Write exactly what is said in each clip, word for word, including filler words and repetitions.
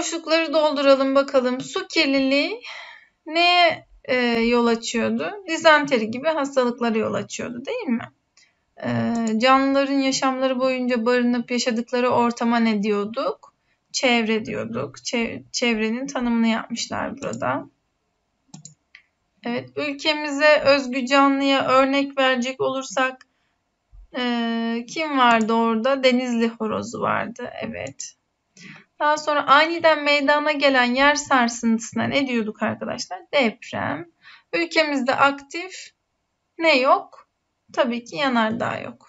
Boşlukları dolduralım bakalım. Su kirliliği neye e, yol açıyordu? Dizanteri gibi hastalıklara yol açıyordu, değil mi? E, canlıların yaşamları boyunca barınıp yaşadıkları ortama ne diyorduk? Çevre diyorduk. Çev- çevrenin tanımını yapmışlar burada. Evet, ülkemize özgü canlıya örnek verecek olursak e, kim vardı orada? Denizli horozu vardı. Evet. Daha sonra aniden meydana gelen yer sarsıntısına ne diyorduk arkadaşlar? Deprem. Ülkemizde aktif ne yok? Tabii ki yanardağ yok.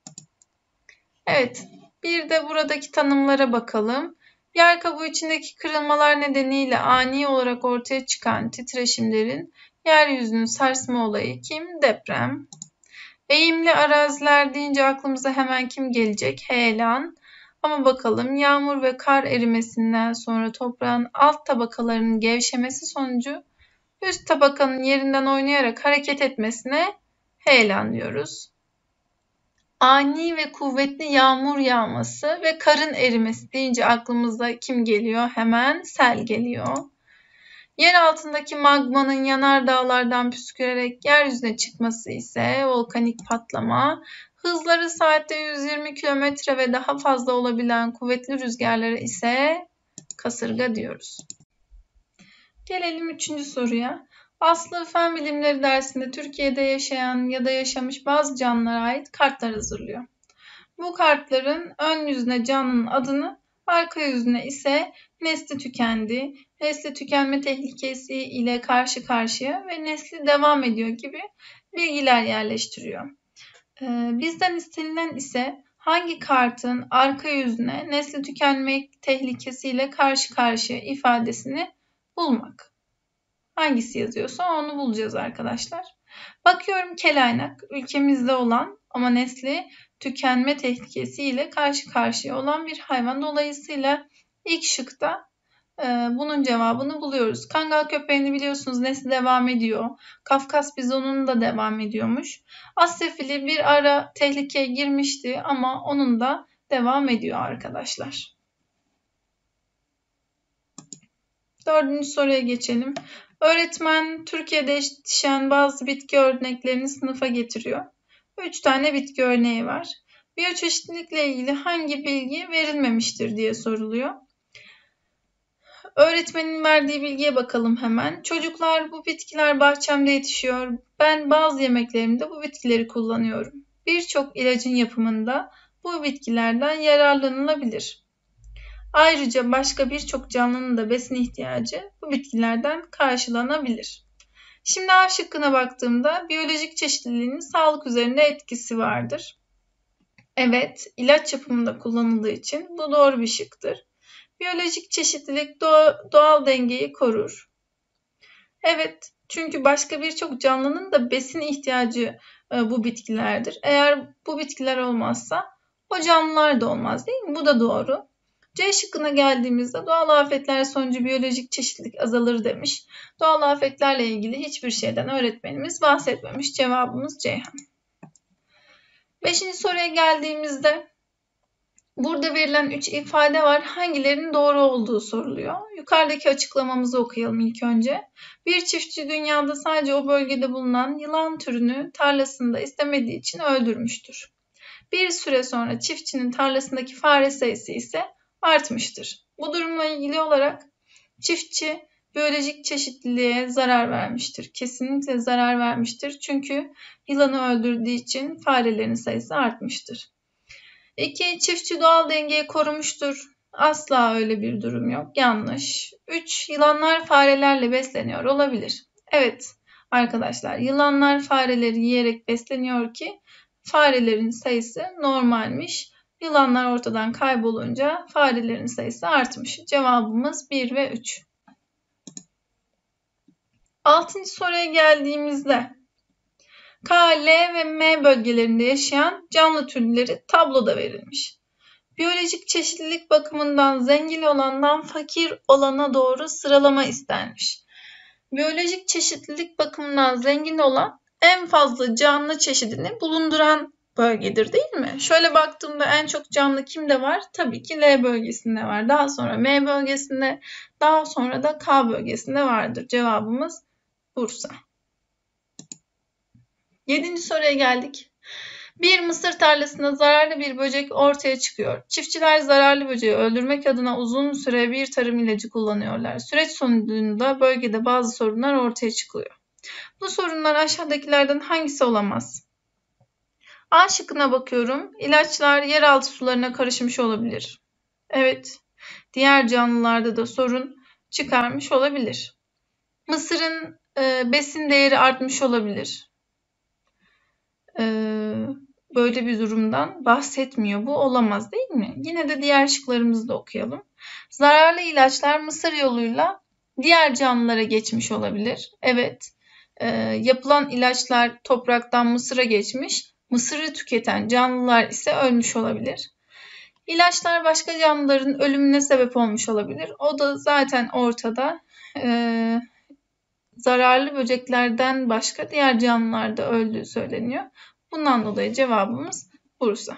Evet, bir de buradaki tanımlara bakalım. Yer kabuğu içindeki kırılmalar nedeniyle ani olarak ortaya çıkan titreşimlerin yeryüzünün sarsma olayı kim? Deprem. Eğimli araziler deyince aklımıza hemen kim gelecek? Heyelan. Ama bakalım yağmur ve kar erimesinden sonra toprağın alt tabakalarının gevşemesi sonucu üst tabakanın yerinden oynayarak hareket etmesine heyelan diyoruz. Ani ve kuvvetli yağmur yağması ve karın erimesi deyince aklımıza kim geliyor? Hemen sel geliyor. Yer altındaki magmanın yanardağlardan püskürerek yeryüzüne çıkması ise volkanik patlama, hızları saatte yüz yirmi kilometre ve daha fazla olabilen kuvvetli rüzgarlara ise kasırga diyoruz. Gelelim üçüncü soruya. Aslı Fen Bilimleri dersinde Türkiye'de yaşayan ya da yaşamış bazı canlılara ait kartlar hazırlıyor. Bu kartların ön yüzüne canlının adını, arka yüzüne ise nesli tükendi, nesli tükenme tehlikesi ile karşı karşıya ve nesli devam ediyor gibi bilgiler yerleştiriyor. Ee, bizden istenilen ise hangi kartın arka yüzüne nesli tükenme tehlikesiyle karşı karşıya ifadesini bulmak. Hangisi yazıyorsa onu bulacağız arkadaşlar. Bakıyorum kelaynak ülkemizde olan ama nesli tükenme tehlikesiyle karşı karşıya olan bir hayvan. Dolayısıyla ilk şıkta e, bunun cevabını buluyoruz. Kangal köpeğini biliyorsunuz nesli devam ediyor. Kafkas bizonunun da devam ediyormuş. Asya fili bir ara tehlikeye girmişti ama onun da devam ediyor arkadaşlar. Dördüncü soruya geçelim. Öğretmen Türkiye'de yetişen bazı bitki örneklerini sınıfa getiriyor. Üç tane bitki örneği var. Biyoçeşitlilikle ilgili hangi bilgi verilmemiştir diye soruluyor. Öğretmenin verdiği bilgiye bakalım hemen. Çocuklar bu bitkiler bahçemde yetişiyor. Ben bazı yemeklerimde bu bitkileri kullanıyorum. Birçok ilacın yapımında bu bitkilerden yararlanılabilir. Ayrıca başka birçok canlının da besin ihtiyacı bu bitkilerden karşılanabilir. Şimdi A şıkkına baktığımda biyolojik çeşitliliğin sağlık üzerinde etkisi vardır. Evet, ilaç yapımında kullanıldığı için bu doğru bir şıktır. Biyolojik çeşitlilik doğal dengeyi korur. Evet, çünkü başka birçok canlının da besin ihtiyacı bu bitkilerdir. Eğer bu bitkiler olmazsa o canlılar da olmaz, değil mi? Bu da doğru. C şıkkına geldiğimizde doğal afetler sonucu biyolojik çeşitlilik azalır demiş. Doğal afetlerle ilgili hiçbir şeyden öğretmenimiz bahsetmemiş. Cevabımız Ceyhan. Beşinci soruya geldiğimizde burada verilen üç ifade var. Hangilerinin doğru olduğu soruluyor. Yukarıdaki açıklamamızı okuyalım ilk önce. Bir çiftçi dünyada sadece o bölgede bulunan yılan türünü tarlasında istemediği için öldürmüştür. Bir süre sonra çiftçinin tarlasındaki fare sayısı ise artmıştır. Bu durumla ilgili olarak çiftçi biyolojik çeşitliliğe zarar vermiştir. Kesinlikle zarar vermiştir. Çünkü yılanı öldürdüğü için farelerin sayısı artmıştır. İki, çiftçi doğal dengeyi korumuştur. Asla öyle bir durum yok. Yanlış. Üç, yılanlar farelerle besleniyor olabilir. Evet arkadaşlar, yılanlar fareleri yiyerek besleniyor ki farelerin sayısı normalmiş. Yılanlar ortadan kaybolunca farelerin sayısı artmış. Cevabımız bir ve üç. Altıncı soruya geldiğimizde K, L ve M bölgelerinde yaşayan canlı türleri tabloda verilmiş. Biyolojik çeşitlilik bakımından zengin olandan fakir olana doğru sıralama istenmiş. Biyolojik çeşitlilik bakımından zengin olan en fazla canlı çeşidini bulunduran bölgedir değil mi? Şöyle baktığımda en çok canlı kimde var? Tabii ki L bölgesinde var. Daha sonra M bölgesinde, daha sonra da K bölgesinde vardır. Cevabımız Bursa. Yedinci soruya geldik. Bir mısır tarlasında zararlı bir böcek ortaya çıkıyor. Çiftçiler zararlı böceği öldürmek adına uzun süre bir tarım ilacı kullanıyorlar. Süreç sonucunda bölgede bazı sorunlar ortaya çıkıyor. Bu sorunlar aşağıdakilerden hangisi olamaz? A şıkkına bakıyorum. İlaçlar yeraltı sularına karışmış olabilir. Evet. Diğer canlılarda da sorun çıkarmış olabilir. Mısırın e, besin değeri artmış olabilir. E, böyle bir durumdan bahsetmiyor. Bu olamaz değil mi? Yine de diğer şıklarımızı da okuyalım. Zararlı ilaçlar mısır yoluyla diğer canlılara geçmiş olabilir. Evet. E, yapılan ilaçlar topraktan mısıra geçmiş. Mısırı tüketen canlılar ise ölmüş olabilir. İlaçlar başka canlıların ölümüne sebep olmuş olabilir. O da zaten ortada. Ee, zararlı böceklerden başka diğer canlılar da öldüğü söyleniyor. Bundan dolayı cevabımız Bursa.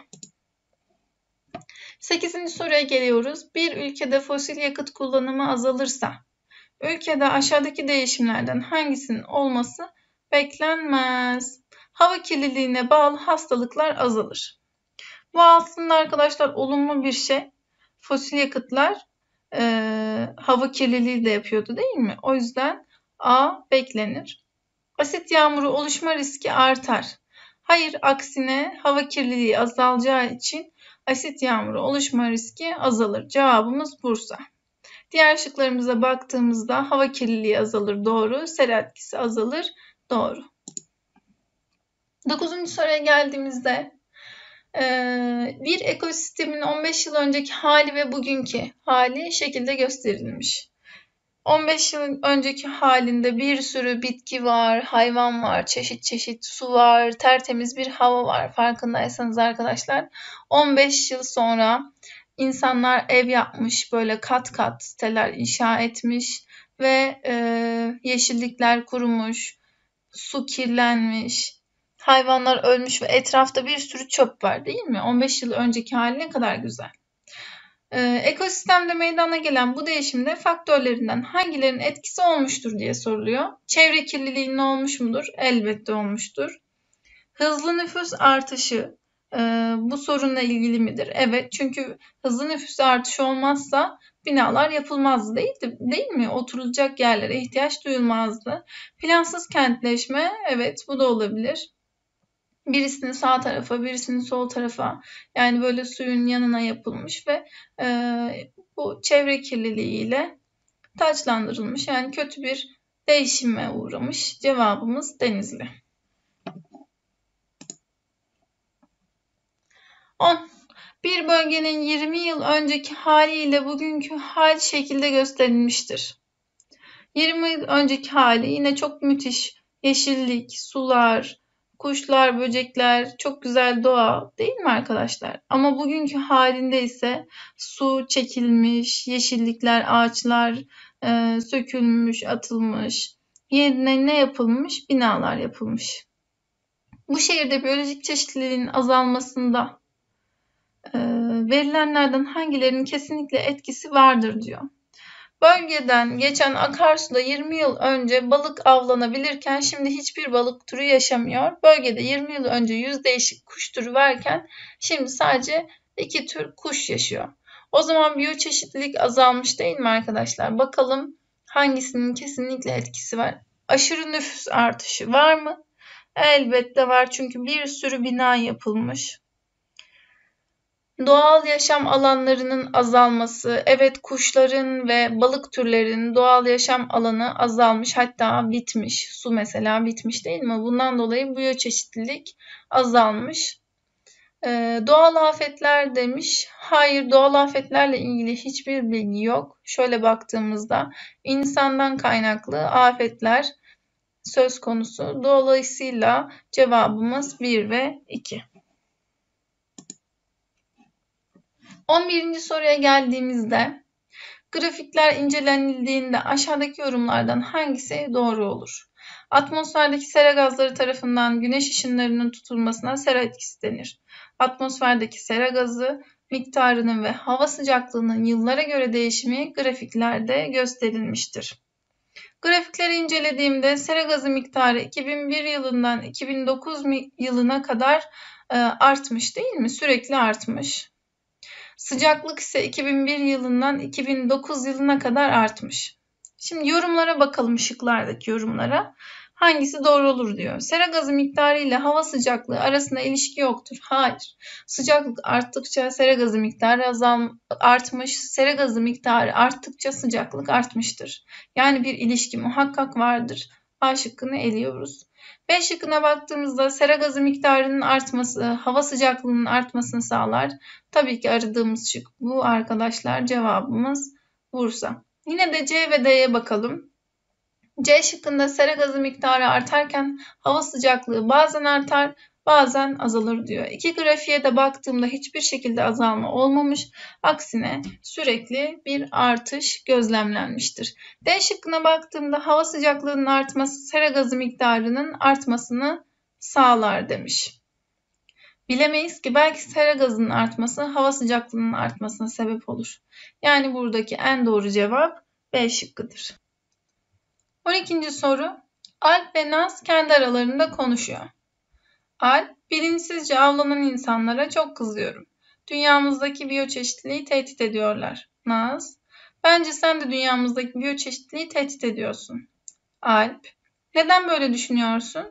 sekizinci soruya geliyoruz. Bir ülkede fosil yakıt kullanımı azalırsa, ülkede aşağıdaki değişimlerden hangisinin olması beklenmez? Hava kirliliğine bağlı hastalıklar azalır. Bu aslında arkadaşlar olumlu bir şey. Fosil yakıtlar e, hava kirliliği de yapıyordu değil mi? O yüzden A beklenir. Asit yağmuru oluşma riski artar. Hayır, aksine hava kirliliği azalacağı için asit yağmuru oluşma riski azalır. Cevabımız Bursa. Diğer şıklarımıza baktığımızda hava kirliliği azalır, doğru. Sel etkisi azalır, doğru. Dokuzuncu soruya geldiğimizde bir ekosistemin on beş yıl önceki hali ve bugünkü hali şekilde gösterilmiş. on beş yıl önceki halinde bir sürü bitki var, hayvan var, çeşit çeşit su var, tertemiz bir hava var. Farkındaysanız arkadaşlar, on beş yıl sonra insanlar ev yapmış, böyle kat kat siteler inşa etmiş ve e, yeşillikler kurumuş, su kirlenmiş. Hayvanlar ölmüş ve etrafta bir sürü çöp var değil mi? on beş yıl önceki hali ne kadar güzel. Ee, ekosistemde meydana gelen bu değişimde faktörlerinden hangilerinin etkisi olmuştur diye soruluyor. Çevre kirliliğinin olmuş mudur? Elbette olmuştur. Hızlı nüfus artışı e, bu sorunla ilgili midir? Evet, çünkü hızlı nüfus artışı olmazsa binalar yapılmazdı değil, değil mi? Oturulacak yerlere ihtiyaç duyulmazdı. Plansız kentleşme, evet bu da olabilir. Birisinin sağ tarafa, birisinin sol tarafa, yani böyle suyun yanına yapılmış ve e, bu çevre kirliliğiyle taçlandırılmış. Yani kötü bir değişime uğramış. Cevabımız Denizli. on. Bir bölgenin yirmi yıl önceki haliyle bugünkü hal şekilde gösterilmiştir. yirmi yıl önceki hali yine çok müthiş. Yeşillik, sular, kuşlar, böcekler, çok güzel doğa değil mi arkadaşlar? Ama bugünkü halinde ise su çekilmiş, yeşillikler, ağaçlar e, sökülmüş, atılmış. Yerine ne yapılmış? Binalar yapılmış. Bu şehirde biyolojik çeşitliliğin azalmasında e, verilenlerden hangilerinin kesinlikle etkisi vardır diyor. Bölgeden geçen akarsuda yirmi yıl önce balık avlanabilirken şimdi hiçbir balık türü yaşamıyor. Bölgede yirmi yıl önce yüz değişik kuş türü varken şimdi sadece iki tür kuş yaşıyor. O zaman biyoçeşitlilik azalmış değil mi arkadaşlar? Bakalım hangisinin kesinlikle etkisi var? Aşırı nüfus artışı var mı? Elbette var, çünkü bir sürü bina yapılmış. Doğal yaşam alanlarının azalması, evet kuşların ve balık türlerinin doğal yaşam alanı azalmış, hatta bitmiş. Su mesela bitmiş değil mi? Bundan dolayı biyoçeşitlilik azalmış. Ee, doğal afetler demiş. Hayır, doğal afetlerle ilgili hiçbir bilgi yok. Şöyle baktığımızda insandan kaynaklı afetler söz konusu. Dolayısıyla cevabımız bir ve iki. on birinci soruya geldiğimizde grafikler incelenildiğinde aşağıdaki yorumlardan hangisi doğru olur? Atmosferdeki sera gazları tarafından güneş ışınlarının tutulmasına sera etkisi denir. Atmosferdeki sera gazı miktarının ve hava sıcaklığının yıllara göre değişimi grafiklerde gösterilmiştir. Grafikleri incelediğimde sera gazı miktarı iki bin bir yılından iki bin dokuz yılına kadar e, artmış değil mi? Sürekli artmış. Sıcaklık ise iki bin bir yılından iki bin dokuz yılına kadar artmış. Şimdi yorumlara bakalım, şıklardaki yorumlara. Hangisi doğru olur diyor. Sera gazı miktarı ile hava sıcaklığı arasında ilişki yoktur. Hayır. Sıcaklık arttıkça sera gazı miktarı azal artmış. Sera gazı miktarı arttıkça sıcaklık artmıştır. Yani bir ilişki muhakkak vardır. A şıkkını eliyoruz. B şıkkına baktığımızda sera gazı miktarının artması hava sıcaklığının artmasını sağlar. Tabii ki aradığımız şık bu arkadaşlar. Cevabımız Bursa. Yine de C ve D'ye bakalım. C şıkkında sera gazı miktarı artarken hava sıcaklığı bazen artar, bazen azalır diyor. İki grafiğe de baktığımda hiçbir şekilde azalma olmamış. Aksine sürekli bir artış gözlemlenmiştir. D şıkkına baktığımda hava sıcaklığının artması sera gazı miktarının artmasını sağlar demiş. Bilemeyiz ki, belki sera gazının artması hava sıcaklığının artmasına sebep olur. Yani buradaki en doğru cevap B şıkkıdır. on ikinci soru. Alp ve Naz kendi aralarında konuşuyor. Alp, bilinçsizce avlanan insanlara çok kızıyorum. Dünyamızdaki biyoçeşitliliği tehdit ediyorlar. Naz, bence sen de dünyamızdaki biyoçeşitliliği tehdit ediyorsun. Alp, neden böyle düşünüyorsun?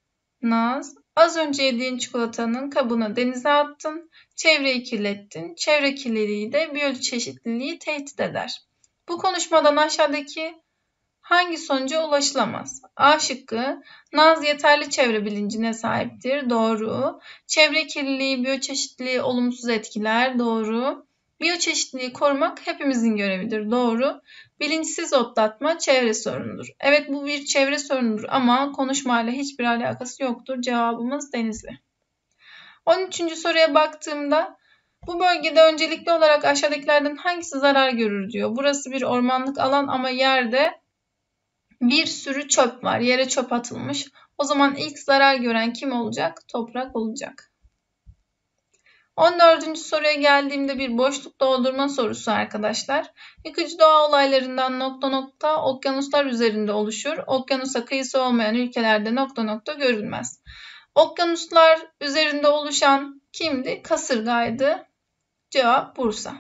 Naz, az önce yediğin çikolatanın kabını denize attın, çevreyi kirlettin. Çevre kirliliği de biyoçeşitliliği tehdit eder. Bu konuşmadan aşağıdaki hangi sonuca ulaşılamaz? A şıkkı, Naz yeterli çevre bilincine sahiptir. Doğru. Çevre kirliliği biyoçeşitliliği olumsuz etkiler. Doğru. Biyoçeşitliliği korumak hepimizin görevidir. Doğru. Bilinçsiz otlatma çevre sorunudur. Evet, bu bir çevre sorunudur ama konuşmayla hiçbir alakası yoktur. Cevabımız Denizli. on üçüncü soruya baktığımda bu bölgede öncelikli olarak aşağıdakilerden hangisi zarar görür diyor. Burası bir ormanlık alan ama yerde bir sürü çöp var. Yere çöp atılmış. O zaman ilk zarar gören kim olacak? Toprak olacak. on dördüncü soruya geldiğimde bir boşluk doldurma sorusu arkadaşlar. Yıkıcı doğa olaylarından nokta nokta okyanuslar üzerinde oluşur. Okyanusa kıyısı olmayan ülkelerde nokta nokta görülmez. Okyanuslar üzerinde oluşan kimdi? Kasırgaydı. Cevap Bursa.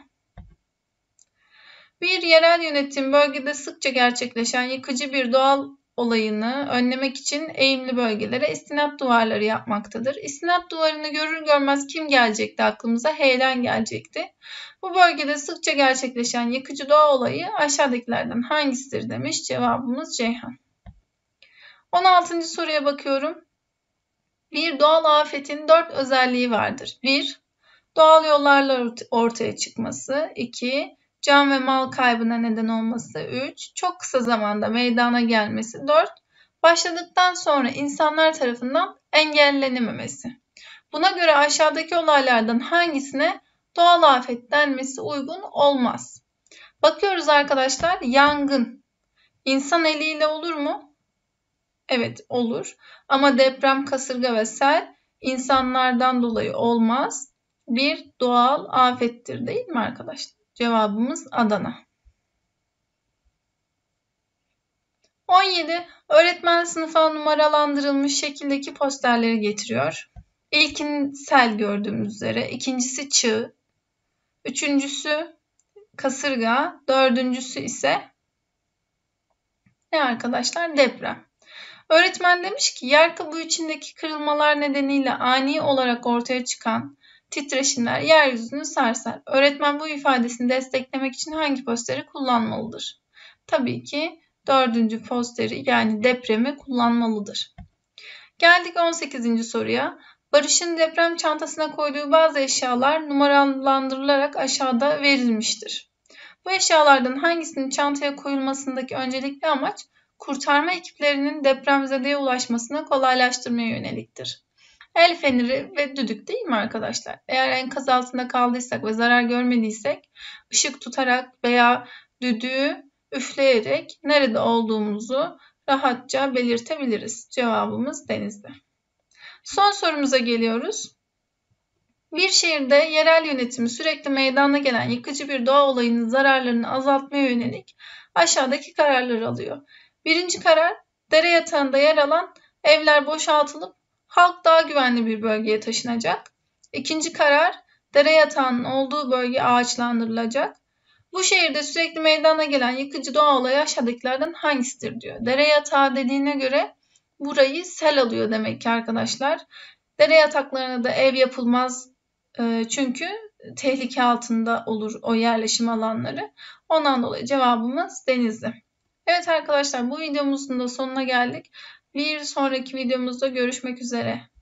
Bir yerel yönetim bölgede sıkça gerçekleşen yıkıcı bir doğal olayını önlemek için eğimli bölgelere istinat duvarları yapmaktadır. İstinat duvarını görür görmez kim gelecekti aklımıza? Heyelan gelecekti. Bu bölgede sıkça gerçekleşen yıkıcı doğa olayı aşağıdakilerden hangisidir demiş. Cevabımız Ceyhan. on altıncı soruya bakıyorum. Bir doğal afetin dört özelliği vardır. bir Doğal yollarla ortaya çıkması. iki Can ve mal kaybına neden olması. üç Çok kısa zamanda meydana gelmesi. dört Başladıktan sonra insanlar tarafından engellenememesi. Buna göre aşağıdaki olaylardan hangisine doğal afet denmesi uygun olmaz? Bakıyoruz arkadaşlar. Yangın insan eliyle olur mu? Evet, olur. Ama deprem, kasırga ve sel insanlardan dolayı olmaz. Bir doğal afettir değil mi arkadaşlar? Cevabımız Adana. on yedi. Öğretmen sınıfa numaralandırılmış şekildeki posterleri getiriyor. İlkin sel gördüğümüz üzere, ikincisi çığ, üçüncüsü kasırga, dördüncüsü ise ne arkadaşlar? Deprem. Öğretmen demiş ki yer kabuğu içindeki kırılmalar nedeniyle ani olarak ortaya çıkan titreşimler yeryüzünü sarsar. Öğretmen bu ifadesini desteklemek için hangi posteri kullanmalıdır? Tabii ki dördüncü posteri yani depremi kullanmalıdır. Geldik on sekizinci soruya. Barış'ın deprem çantasına koyduğu bazı eşyalar numaralandırılarak aşağıda verilmiştir. Bu eşyalardan hangisinin çantaya koyulmasındaki öncelikli amaç kurtarma ekiplerinin depremzedeye ulaşmasını kolaylaştırmaya yöneliktir. El feneri ve düdük değil mi arkadaşlar? Eğer enkaz altında kaldıysak ve zarar görmediysek ışık tutarak veya düdüğü üfleyerek nerede olduğumuzu rahatça belirtebiliriz. Cevabımız Denizli. Son sorumuza geliyoruz. Bir şehirde yerel yönetimi sürekli meydana gelen yıkıcı bir doğa olayının zararlarını azaltmaya yönelik aşağıdaki kararları alıyor. Birinci karar, dere yatağında yer alan evler boşaltılıp halk daha güvenli bir bölgeye taşınacak. İkinci karar, dere yatağının olduğu bölge ağaçlandırılacak. Bu şehirde sürekli meydana gelen yıkıcı doğa olayı aşağıdakilerden hangisidir diyor. Dere yatağı dediğine göre burayı sel alıyor demek ki arkadaşlar. Dere yataklarına da ev yapılmaz çünkü tehlike altında olur o yerleşim alanları. Ondan dolayı cevabımız Denizli. Evet arkadaşlar, bu videomuzun da sonuna geldik. Bir sonraki videomuzda görüşmek üzere.